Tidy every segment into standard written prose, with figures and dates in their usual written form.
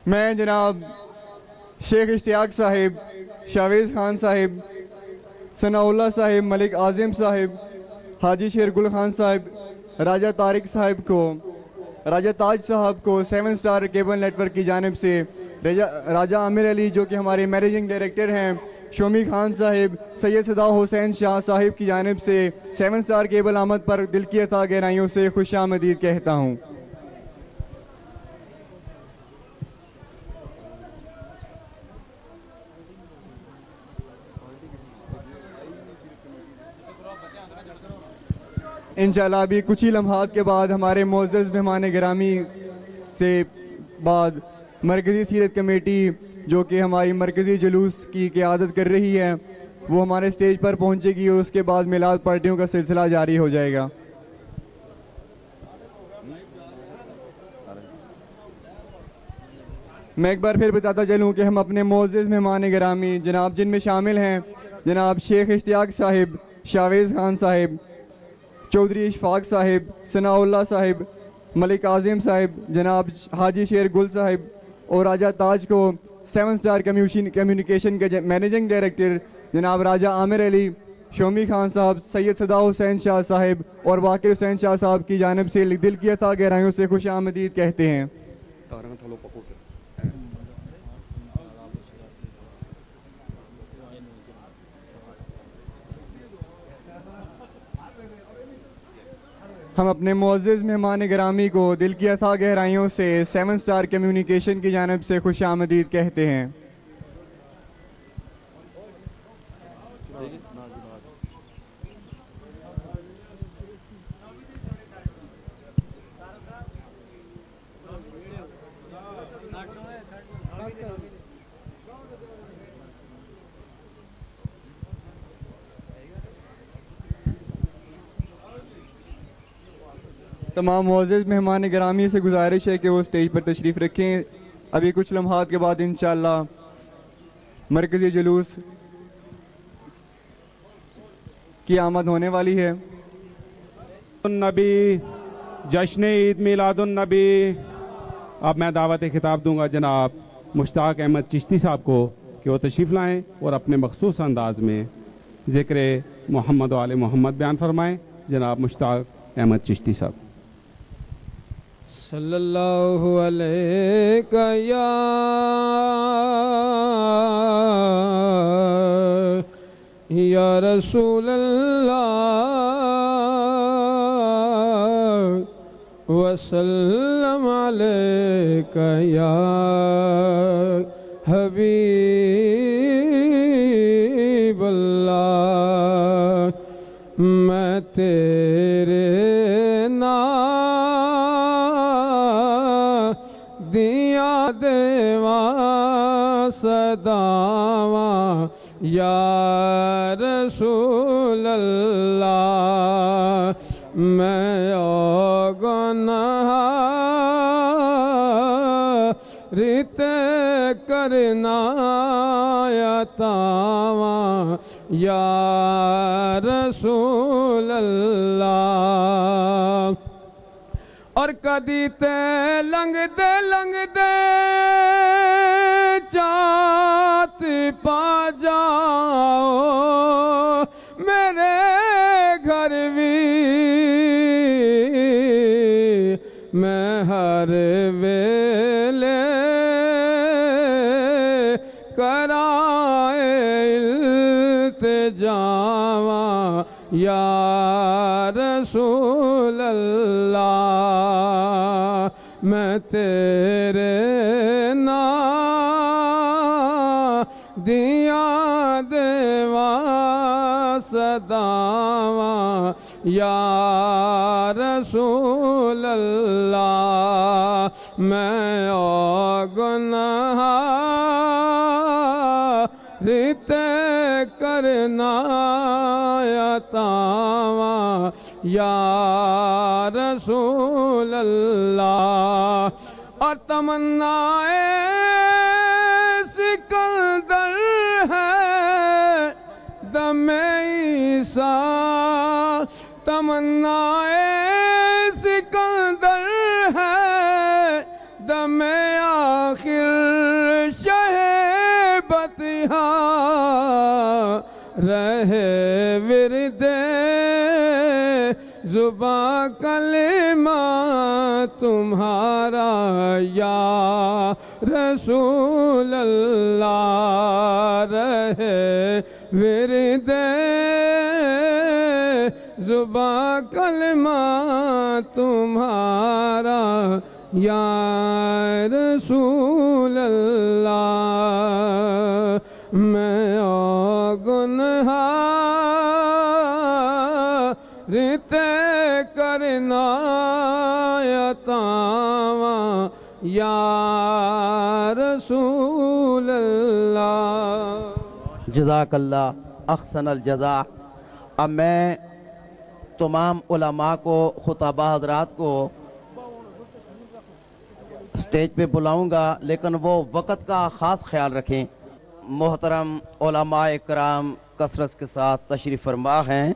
میں جناب شیخ اشتیاق صاحب، شاویز خان صاحب، ثناء اللہ صاحب، ملک اعظم صاحب، حاجی شیر گل خان صاحب، راجہ طارق صاحب کو، راجہ تاج صاحب کو 7 سٹار کیبل نیٹ ورک کی جانب سے، راجہ عامر علی جو کہ ہمارے مینیجنگ ڈائریکٹر ہیں، شومی خان صاحب، سید صدا حسین شاہ صاحب کی جانب سے 7 سٹار کیبل آمد پر دل کی اتھا گہرائیوں سے خوش آمدید کہتا ہوں۔ انشاءاللہ ابھی کچھ ہی لمحات کے بعد ہمارے معزز مہمان گرامی سے بعد مرکزی سیرت کمیٹی جو کہ ہماری مرکزی جلوس کی قیادت کر رہی ہے وہ ہمارے سٹیج پر پہنچے گی اور اس کے بعد میلاد پارٹیوں کا سلسلہ جاری ہو جائے گا۔ میں ایک بار پھر بتاتا چلوں کہ ہم اپنے معزز مہمان گرامی جناب جن میں شامل ہیں جناب شیخ اشتیاق صاحب، شاویز خان صاحب، چودھری اشفاق صاحب، ثناء اللہ صاحب، ملک اعظم صاحب، جناب حاجی شیر گل صاحب اور راجہ تاج کو 7 سٹار کمیونیکیشن کے مینیجنگ ڈائریکٹر جناب راجہ عامر علی، شومی خان صاحب، سید صدا حسین شاہ صاحب اور باقر حسین شاہ صاحب کی جانب سے دل کی اتھا گہرائیوں سے خوش آمدید کہتے ہیں۔ ہم اپنے معزز مہمان گرامی کو دل کی اتھا گہرائیوں سے 7 سٹار کمیونیکیشن کی جانب سے خوش آمدید کہتے ہیں۔ تمام معزز مہمان گرامی سے گزارش ہے کہ وہ سٹیج پر تشریف رکھیں۔ ابھی کچھ لمحات کے بعد انشاءاللہ مرکزی جلوس کی آمد ہونے والی ہے۔ النبی جشن عید میلاد النبی۔ اب میں دعوت خطاب دوں گا جناب مشتاق احمد چشتی صاحب کو کہ وہ تشریف لائیں اور اپنے مخصوص انداز میں ذکر محمد و آل محمد بیان فرمائیں۔ جناب مشتاق احمد چشتی صاحب۔ صلی اللہ علیہ یا رسول اللہ وسلم علیک یا حبیب اللہ۔ میں تیرے دیا دیواں صداواں یا رسول اللہ۔ میں گنہگار کرنا یتاواں یا رسول اللہ۔ اور کدی تے لنگ دے چات پا جاؤ میرے گھر بھی میں ہر ویلے کرائے التجاواں یا رسول اللہ۔ میں تیرے دیا دیواں صداواں یا رسول اللہ۔ میں گنہگار کرنا یتاواں یا رسول اللہ۔ اور تمنا سکندر ہے دم عیسیٰ، تمنا سکندر ہے دم آخر رہے ورد زباں کلمہ تمہارا یا رسول اللہ، رہے ورد زباں کلمہ تمہارا یا رسول اللہ، میں گنہگار تے کرنا عطاواں یا رسول اللہ۔ جزاک اللہ احسن الجزا۔ اب میں تمام علماء کو، خطباء حضرات کو اسٹیج پہ بلاؤں گا، لیکن وہ وقت کا خاص خیال رکھیں۔ محترم علماء کرام کثرت کے ساتھ تشریف فرما ہیں۔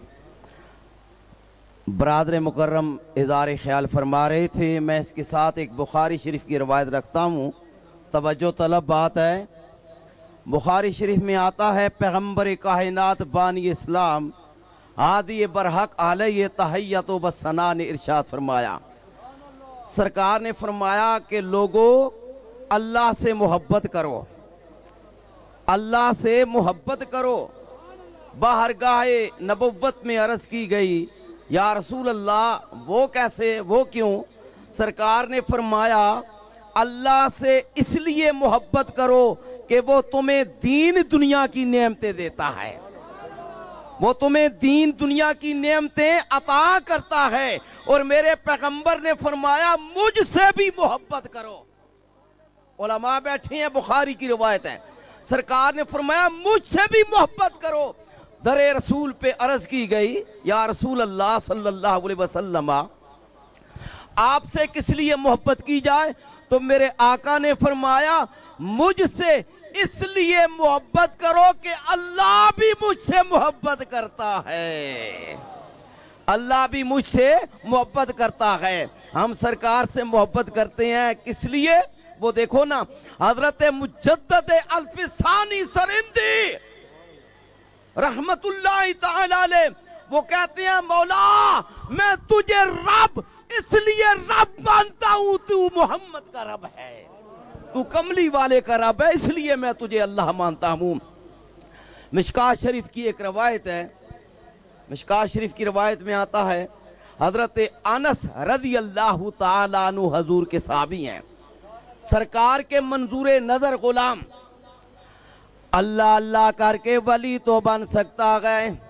برادر مکرم اظہار خیال فرما رہے تھے، میں اس کے ساتھ ایک بخاری شریف کی روایت رکھتا ہوں، توجہ طلب بات ہے۔ بخاری شریف میں آتا ہے، پیغمبر کائنات بانی اسلام ہادی برحق علیہ تحیت و بثنا نے ارشاد فرمایا، سرکار نے فرمایا کہ لوگو اللہ سے محبت کرو، اللہ سے محبت کرو۔ بارگاہ نبوت میں عرض کی گئی، یا رسول اللہ وہ کیسے، وہ کیوں؟ سرکار نے فرمایا اللہ سے اس لیے محبت کرو کہ وہ تمہیں دین دنیا کی نعمتیں دیتا ہے، وہ تمہیں دین دنیا کی نعمتیں عطا کرتا ہے، اور میرے پیغمبر نے فرمایا مجھ سے بھی محبت کرو۔ علماء بیٹھے ہیں، بخاری کی روایت ہے، سرکار نے فرمایا مجھ سے بھی محبت کرو۔ در رسول پہ عرض کی گئی، یا رسول اللہ صلی اللہ علیہ وسلم آپ سے کس لیے محبت کی جائے؟ تو میرے آقا نے فرمایا مجھ سے اس لیے محبت کرو کہ اللہ بھی مجھ سے محبت کرتا ہے، اللہ بھی مجھ سے محبت کرتا ہے۔ ہم سرکار سے محبت کرتے ہیں کس لیے؟ وہ دیکھو نا، حضرت مجدد الفسانی سرندی رحمت اللہ تعالی علیہ وہ کہتے ہیں مولا میں تجھے رب اس لیے رب مانتا ہوں، تو محمد کا رب ہے، تو کملی والے کا رب ہے، اس لیے میں تجھے اللہ مانتا ہوں۔ مشکاۃ شریف کی ایک روایت ہے، مشکاۃ شریف کی روایت میں آتا ہے، حضرت انس رضی اللہ تعالیٰ عنہ حضور کے صحابی ہیں، سرکار کے منظور نظر غلام، اللہ اللہ کر کے ولی تو بن سکتا ہے،